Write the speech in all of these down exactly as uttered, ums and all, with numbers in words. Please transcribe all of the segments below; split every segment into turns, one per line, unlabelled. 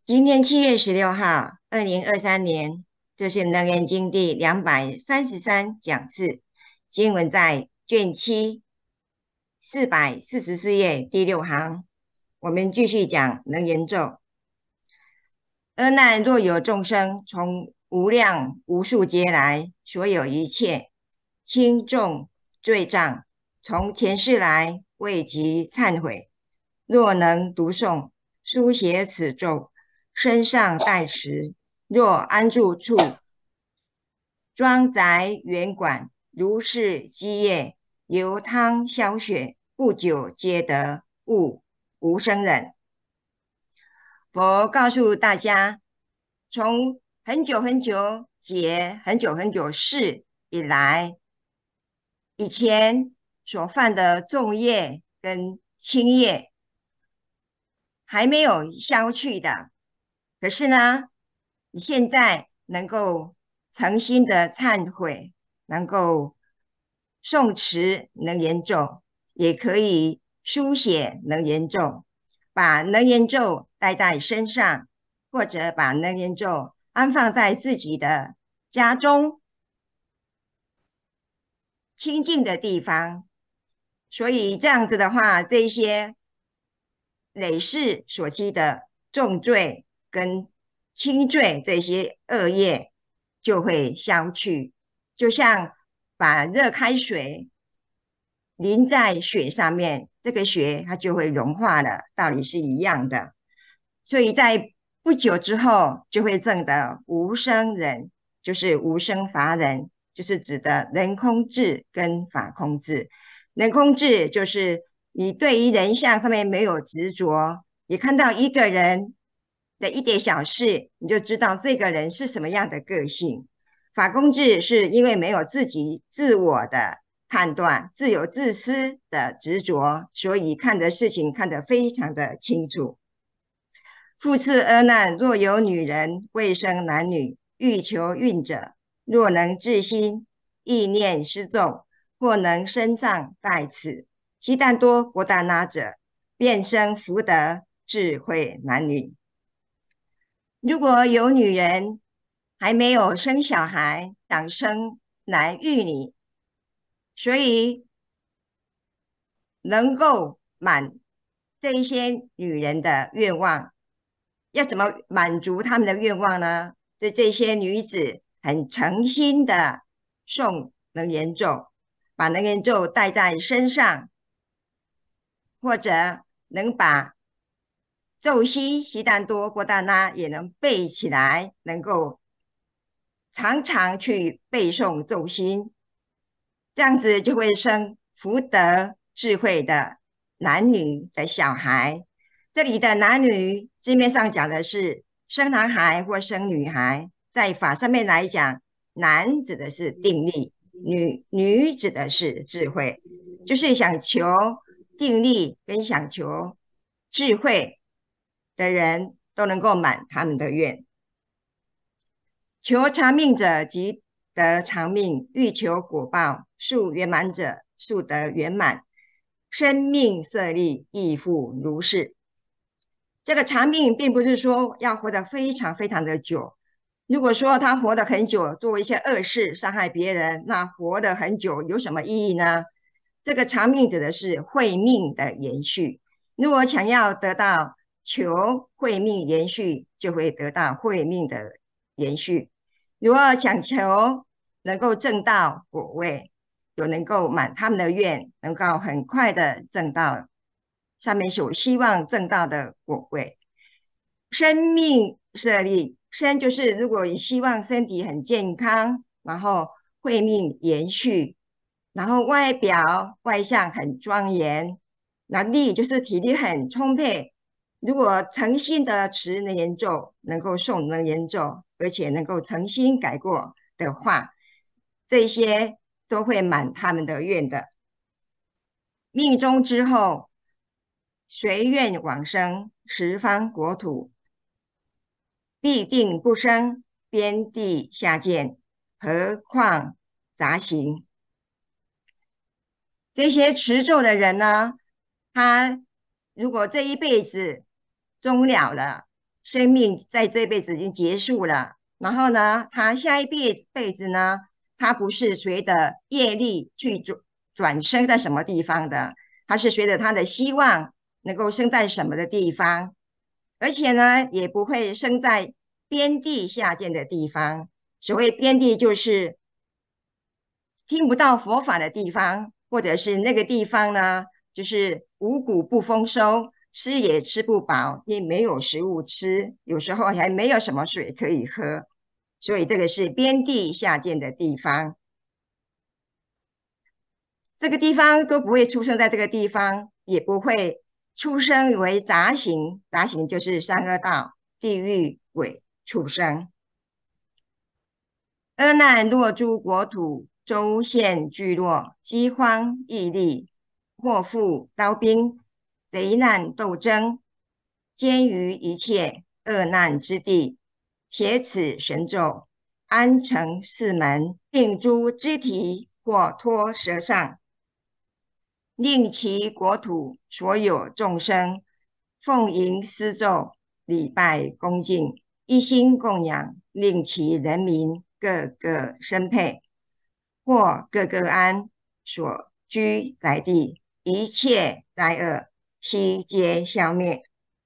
今天七月十六号，二零二三年，这是《楞严经》第两百三十三讲次，经文在卷七四百四十四页第六行。我们继续讲楞严咒。阿难，若有众生从无量无数劫来，所有一切轻重罪障，从前世来未及忏悔，若能读诵、书写此咒，身上带持，若安住处，庄宅园馆，如是积业，由汤消雪，不久皆得悟无生忍。佛告诉大家，从很久很久劫、很久很久世以来，以前所犯的重业跟轻业还没有消去的，可是呢，你现在能够诚心的忏悔，能够诵持能言咒，也可以书写能言咒，把能言咒带在身上，或者把能言咒安放在自己的家中清净的地方。所以这样子的话，这一些累世所积的重罪跟轻罪这些恶业就会消去，就像把热开水淋在雪上面，这个雪它就会融化了，道理是一样的。所以在不久之后就会证得无生忍，就是无生法忍，就是指的人空智跟法空智。人空智就是你对于人相上面没有执着，你看到一个人的一点小事，你就知道这个人是什么样的个性。法空智是因为没有自己自我的判断，自有自私的执着，所以看的事情看得非常的清楚。复次阿难，若有女人未生男女，欲求孕者，若能至心意念施咒，或能身障带此，悉但多博大那者，便生福德智慧男女。如果有女人还没有生小孩，想生男育女，所以能够满这一些女人的愿望。要怎么满足他们的愿望呢？这这些女子很诚心的诵能言咒，把能言咒带在身上，或者能把咒悉悉达多波达那也能背起来，能够常常去背诵咒心，这样子就会生福德智慧的男女的小孩。这里的男女字面上讲的是生男孩或生女孩，在法上面来讲，男指的是定力，女女指的是智慧，就是想求定力跟想求智慧的人都能够满他们的愿。求长命者即得长命，欲求果报速圆满者速得圆满，生命色力亦复如是。这个长命并不是说要活得非常非常的久，如果说他活得很久，做一些恶事伤害别人，那活得很久有什么意义呢？这个长命指的是慧命的延续。如果想要得到求慧命延续，就会得到慧命的延续。如果想求能够证到果位，有能够满他们的愿，能够很快的证到上面所希望证到的果位。生命设立，生就是如果你希望身体很健康，然后慧命延续，然后外表外相很庄严，那力就是体力很充沛。如果诚心的持能言咒，能够诵能言咒，而且能够诚心改过的话，这些都会满他们的愿的。命中之后，随愿往生十方国土，必定不生边地下贱，何况杂行。这些持咒的人呢，他如果这一辈子终了了， 生命在这辈子已经结束了，然后呢，他下一辈辈子呢，他不是随着业力去转转生在什么地方的，他是随着他的希望能够生在什么的地方，而且呢，也不会生在边地下贱的地方。所谓边地，就是听不到佛法的地方，或者是那个地方呢，就是五谷不丰收，吃也吃不饱，也没有食物吃，有时候还没有什么水可以喝，所以这个是边地下贱的地方。这个地方都不会出生在这个地方，也不会出生为杂行，杂行就是三恶道、地狱、鬼、畜生。厄难落诸国土，州县聚落，饥荒、疫痢、祸妇、刀兵、贼难斗争，兼于一切恶难之地，写此神咒，安成四门，定诸肢体或脱舌上，令其国土所有众生奉迎施咒，礼拜恭敬，一心供养，令其人民个个生配，或个个安所居宅地，一切灾厄悉皆消灭。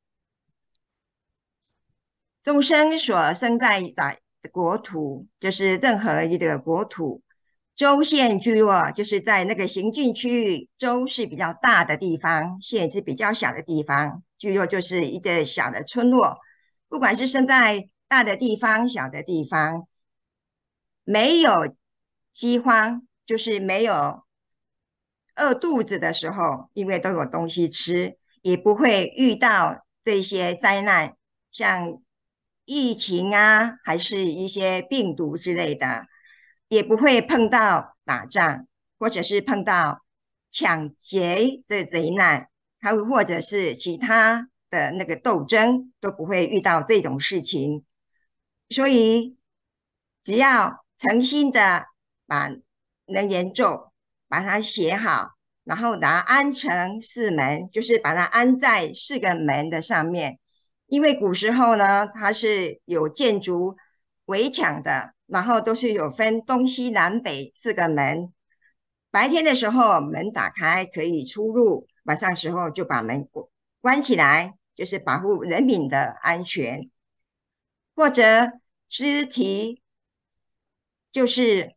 众生所生在在国土，就是任何一个国土。州县聚落就是在那个行进区域，州是比较大的地方，县是比较小的地方，聚落就是一个小的村落。不管是生在大的地方、小的地方，没有饥荒，就是没有饿肚子的时候，因为都有东西吃，也不会遇到这些灾难，像疫情啊，还是一些病毒之类的，也不会碰到打仗，或者是碰到抢劫的贼难，还有或者是其他的那个斗争，都不会遇到这种事情。所以，只要诚心的把能言咒把它写好，然后把它安成四门，就是把它安在四个门的上面。因为古时候呢，它是有建筑围墙的，然后都是有分东西南北四个门。白天的时候门打开可以出入，晚上时候就把门关起来，就是保护人民的安全。或者肢体就是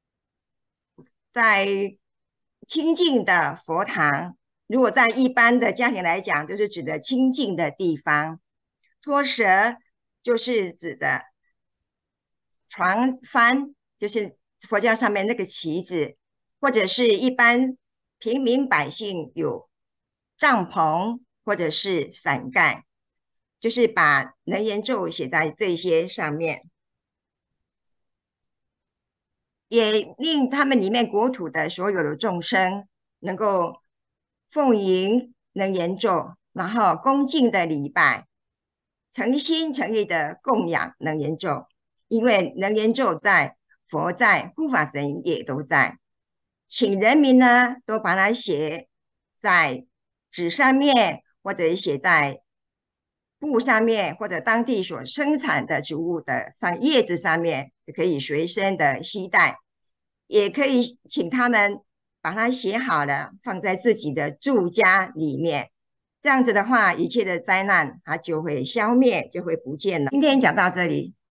在清净的佛堂，如果在一般的家庭来讲，就是指的清净的地方。脱舌就是指的船帆，就是佛教上面那个旗子，或者是一般平民百姓有帐篷或者是伞盖，就是把能言咒写在这些上面。也令他们里面国土的所有的众生能够奉迎能言咒，然后恭敬的礼拜，诚心诚意的供养能言咒。因为能言咒在，佛在，护法神也都在，请人民呢都把它写在纸上面，或者写在布上面，或者当地所生产的植物的上叶子上面，可以随身的携带，也可以请他们把它写好了，放在自己的住家里面。这样子的话，一切的灾难它就会消灭，就会不见了。今天讲到这里。